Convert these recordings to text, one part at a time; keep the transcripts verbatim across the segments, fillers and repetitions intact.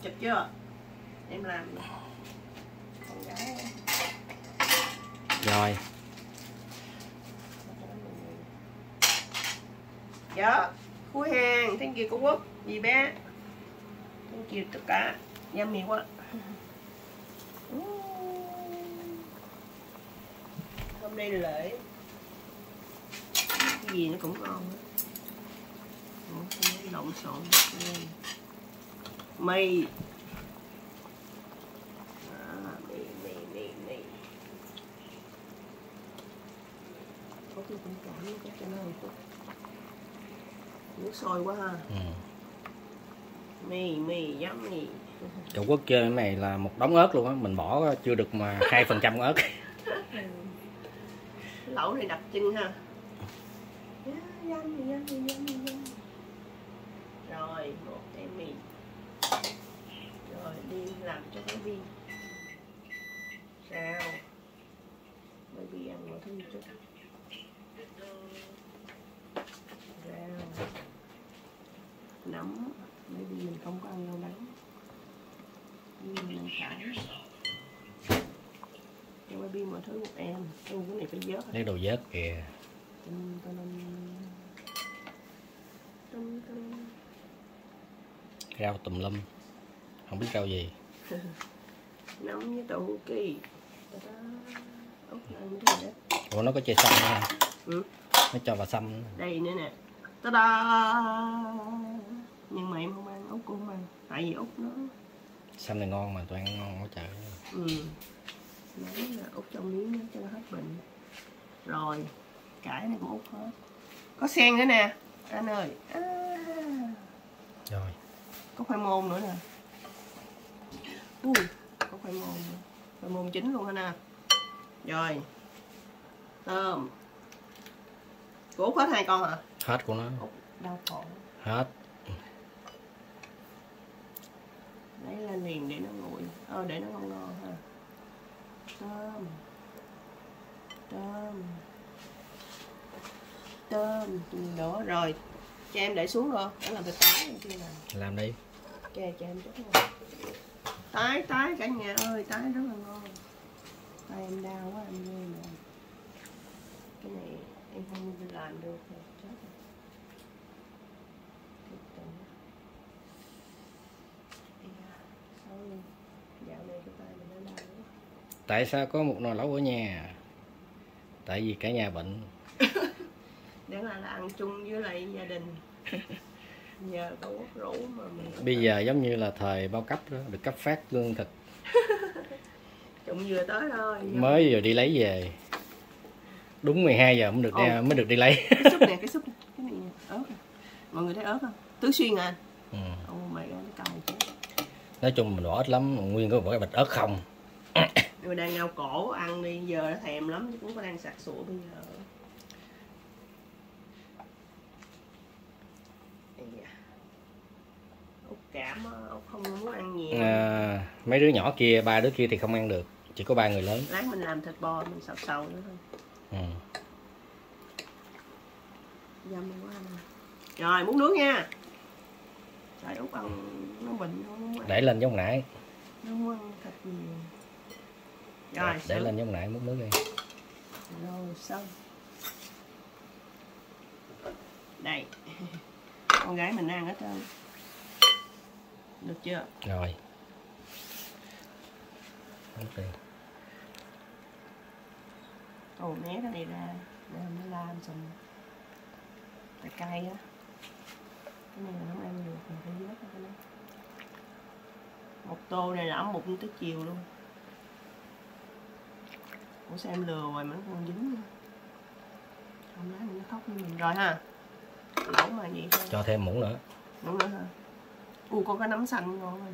Được chưa? Em làm con gái. Rồi. Dạ, cuối hàng, thank you cô Quốc, dì bé. Thank you tất cả. Yummy quá. Hôm nay lễ. Cái gì nó cũng ngon á. Không lộn xộn. Mì. À, mì, mì, mì, mì. Có cái tình cảm nó chắc cho nó một chút. Nước sôi quá ha. Ừ. Mì, mì, yummy. Cậu Quốc chơi cái này là một đống ớt luôn á, mình bỏ chưa được mà hai phần trăm ớt. Lẩu này đặc trưng ha. Yummy, yummy, yummy, yummy. Rồi, một cái mì. Rồi đi làm cho baby. Sao? Baby ăn mọi thứ chút. Rau. Nấm. Baby mình không có ăn rau nấm. Mình ăn cải. Cho baby mọi thứ một em. Ừ, cái này phải vớt. Lấy đồ vớt kìa. Tum, tum, tum, tum. Rau tùm lum. Không biết rau gì. Nấm với đậu hũ kỳ. Ốc ăn cái gì đó. Ủa nó có chơi xăm nữa hả? Ừ. Nó cho vào xăm. Đây nữa nè. Ta-da! Nhưng mà em không ăn, Út cũng không ăn. Tại vì Út nó... Xăm này ngon mà, tôi ăn ngon quá trời. Ừ. Nói là Út trong miếng đó cho nó hết bệnh. Rồi. Cải này cũng Út hết. Có sen nữa nè. Anh ơi. À. Rồi. Có khoai môn nữa nè. Ui. Có khoai môn nữa. Khoai môn chín luôn hả nè. Rồi. Tôm. Của Út hết hai con hả? Hết của nó. Út đau khổ. Hết. Lấy lên liền để nó nguội. Ờ để nó ngon ngon ha. Tôm. Tôm. Tôm. Đó rồi. Cho em để xuống rồi. Để làm từ tái em kia làm. Làm đi. Ok cho em chút thôi. Tái tái cả nhà ơi, tái rất là ngon. Tay em đau quá em ơi nè. Cái này em không làm được rồi. Chết rồi. Dạo này cái tay mình nó đau quá. Tại sao có một nồi lẩu ở nhà? Tại vì cả nhà bệnh. Để là, là ăn chung với lại gia đình. Nhờ có Quốc rủ mà mình... Bây giờ giống như là thời bao cấp đó, được cấp phát lương thực. Trụng vừa tới thôi. Mới vừa đi lấy về. Đúng mười hai giờ mới được đi, Ồ, mới được đi lấy. Cái súp nè, cái súp này. Cái này nè, ớt nè. Mọi người thấy ớt không? Tứ xuyên à? Ừ. Oh my god, nó cay chứ. Nói chung mình bỏ ít lắm, nguyên có một cái bịch ớt không. Rồi đang ngao cổ ăn đi, giờ nó thèm lắm chứ cũng có đang sặc sụa bây giờ. Út cảm Út không muốn ăn nhiều. À, mấy đứa nhỏ kia, ba đứa kia thì không ăn được, chỉ có ba người lớn. Lát mình làm thịt bò mình xào xào nữa thôi. Ừ. Dâm quá anh. Rồi muốn nước nha. Trời Út ăn nó bệnh nó muốn ăn. Để lên giống nãy. Nó muốn ăn thịt nhiều. Rồi để xong. Lên giống nãy múc nước đi. Rồi xong. Đây. Con gái mình ăn hết trơn. Được chưa? Rồi. Ồ né cái này ra để nó làm xong. Tại cay á. Cái này là không ăn được, mình phải vớt cái này. Một tô này là ấm bụng tới chiều luôn. Ủa sao em lừa rồi mà nó còn dính nữa. Không lát nó khóc với mình rồi ha. Lẩu mà vậy thôi. Cho thêm muỗng nữa. Muỗng nữa hả? Ủa có cái nấm xanh ngon rồi.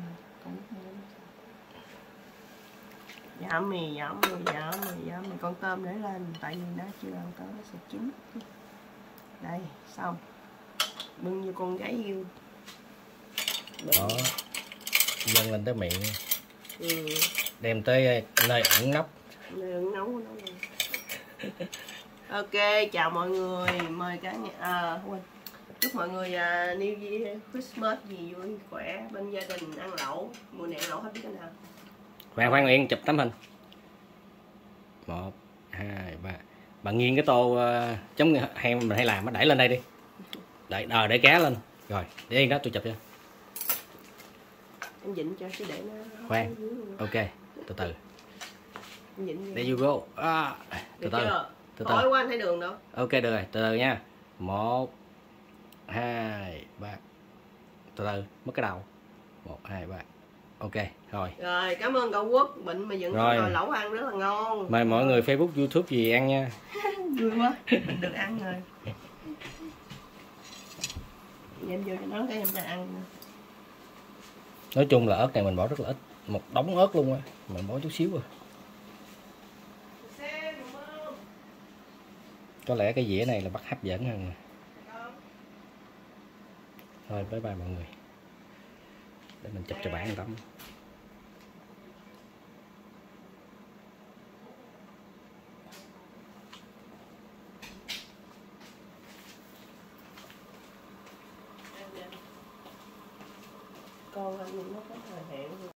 Dạ mì, dạ mì, dạ mì, dạ mì. Con tôm để lên, tại vì nó chưa ăn tới nó sẽ chín. Đây, xong. Bưng như con gái yêu. Đó. Dâng lên tới miệng. Ừ. Đem tới nơi ẩn nấp. Nơi ẩn nấu của nó luôn. Ok, chào mọi người. Mời cả nhà. À, quên. Chúc mọi người uh, New Year, Christmas gì vui khỏe bên gia đình, ăn lẩu, mùa này ăn lẩu hết biết cái nào. Khoan khoan Uyên chụp tấm hình. Một, hai, ba. Bạn nghiêng cái tô uh, giống hay mình hay làm nó đẩy lên đây đi. Đẩy đờ để cá lên. Rồi, để yên đó tôi chụp cho. Em dịnh cho chứ để nó. Khoan. Ok, từ từ. Em dịnh. There you go. À, từ từ. Từ từ. Khỏi quá anh thấy đường đâu. Ok được rồi, từ từ nha. Một, hai, ba. Từ từ, mất cái đầu. Một, hai, ba. Ok, rồi. Rồi, cảm ơn cậu Quốc, bệnh mà dựng nồi lẩu ăn rất là ngon. Mời mọi người Facebook, YouTube gì ăn nha. Vui quá, mình được ăn rồi. Em vô cho nó cái em cho ăn. Nói chung là ớt này mình bỏ rất là ít, một đống ớt luôn á, mình bỏ chút xíu rồi. Có lẽ cái dĩa này là bắt hấp dẫn hơn. Thôi bye bye mọi người. Để mình chụp cho bạn tấm. Con anh nó có thời hạn